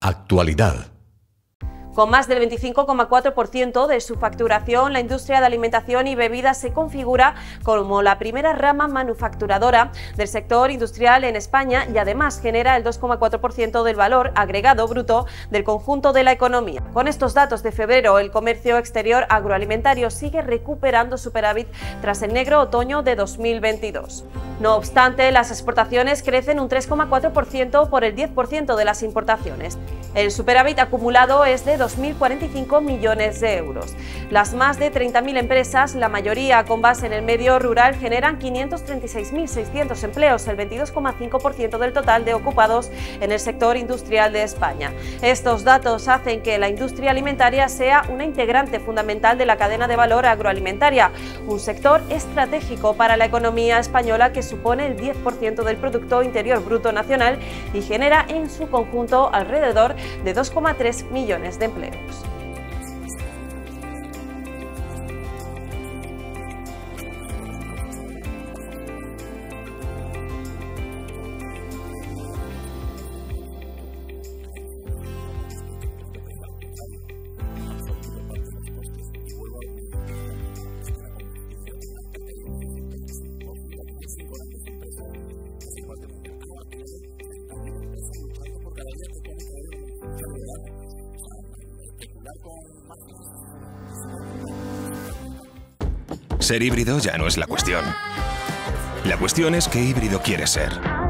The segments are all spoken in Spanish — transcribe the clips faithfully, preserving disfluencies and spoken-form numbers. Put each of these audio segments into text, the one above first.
Actualidad. Con más del veinticinco coma cuatro por ciento de su facturación, la industria de alimentación y bebidas se configura como la primera rama manufacturadora del sector industrial en España y además genera el dos coma cuatro por ciento del valor agregado bruto del conjunto de la economía. Con estos datos de febrero, el comercio exterior agroalimentario sigue recuperando superávit tras el negro otoño de dos mil veintidós. No obstante, las exportaciones crecen un tres coma cuatro por ciento por el diez por ciento de las importaciones. El superávit acumulado es de dos mil cuarenta y cinco millones de euros. Las más de treinta mil empresas, la mayoría con base en el medio rural, generan quinientos treinta y seis mil seiscientos empleos, el veintidós coma cinco por ciento del total de ocupados en el sector industrial de España. Estos datos hacen que la industria alimentaria sea una integrante fundamental de la cadena de valor agroalimentaria, un sector estratégico para la economía española que supone el diez por ciento del Producto Interior Bruto Nacional y genera en su conjunto alrededor de dos coma tres millones de empleos. Ser híbrido ya no es la cuestión. La cuestión es qué híbrido quieres ser.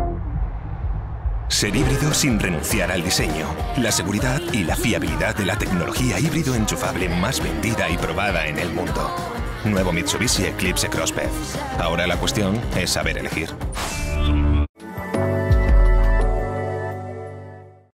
Ser híbrido sin renunciar al diseño, la seguridad y la fiabilidad de la tecnología híbrido enchufable más vendida y probada en el mundo. Nuevo Mitsubishi Eclipse Crossbed. Ahora la cuestión es saber elegir.